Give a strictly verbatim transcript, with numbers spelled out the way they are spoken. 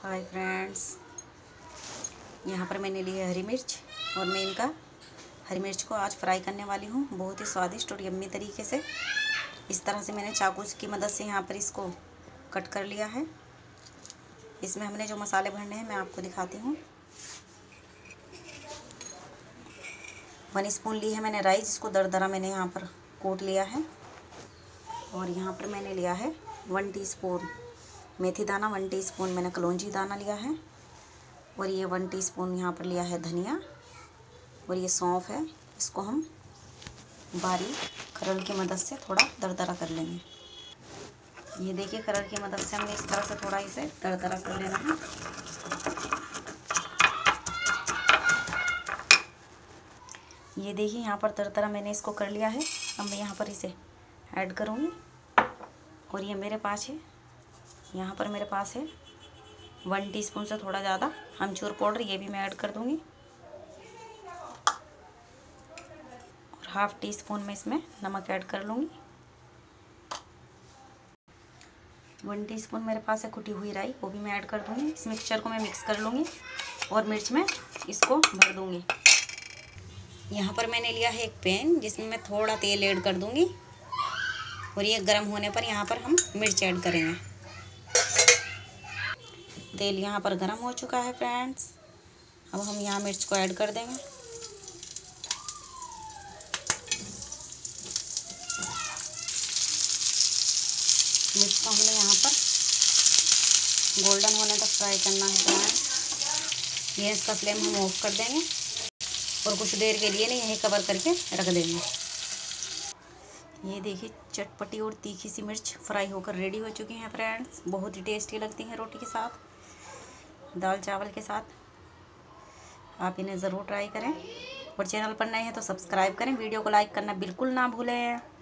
Hi friends, यहाँ पर मैंने ली है हरी मिर्च और मैं इनका हरी मिर्च को आज फ्राई करने वाली हूँ बहुत ही स्वादिष्ट और यम्मी तरीके से। इस तरह से मैंने चाकू की मदद से यहाँ पर इसको कट कर लिया है। इसमें हमने जो मसाले भरने हैं मैं आपको दिखाती हूँ। वन स्पून ली है मैंने राई, जिसको दरदरा मैंने यहाँ पर कूट लिया है। और यहाँ पर मैंने लिया है वन टीस्पून मेथी दाना, वन टीस्पून मैंने कलौंजी दाना लिया है। और ये वन टीस्पून यहाँ पर लिया है धनिया। और ये सौंफ है, इसको हम बारीक खरल की मदद से थोड़ा दरदरा कर लेंगे। ये देखिए, खरल की मदद से हमने इस तरह से थोड़ा इसे दरदरा कर लेना है। ये देखिए, यहाँ पर दरदरा मैंने इसको कर लिया है। अब मैं यहाँ पर इसे ऐड करूँगी। और ये मेरे पास है, यहाँ पर मेरे पास है वन टीस्पून से थोड़ा ज़्यादा अमचूर पाउडर, ये भी मैं ऐड कर दूँगी। और हाफ़ टी स्पून में इसमें नमक ऐड कर लूँगी। वन टीस्पून मेरे पास है कुटी हुई राई, वो भी मैं ऐड कर दूँगी। इस मिक्सचर को मैं मिक्स कर लूँगी और मिर्च में इसको भर दूँगी। यहाँ पर मैंने लिया है एक पैन, जिसमें मैं थोड़ा तेल ऐड कर दूँगी। और ये गर्म होने पर यहाँ पर हम मिर्च ऐड करेंगे। तेल यहाँ पर गर्म हो चुका है फ्रेंड्स। अब हम यहाँ मिर्च को ऐड कर देंगे। मिर्च को हमने यहाँ पर गोल्डन होने तक फ्राई करना है फ्रेंड्स। ये इसका फ्लेम हम ऑफ कर देंगे और कुछ देर के लिए नहीं यहीं कवर करके रख देंगे। ये देखिए, चटपटी और तीखी सी मिर्च फ्राई होकर रेडी हो चुकी हैं फ्रेंड्स। बहुत ही टेस्टी लगती हैं रोटी के साथ, दाल चावल के साथ। आप इन्हें ज़रूर ट्राई करें। और चैनल पर नए हैं तो सब्सक्राइब करें। वीडियो को लाइक करना बिल्कुल ना भूलें।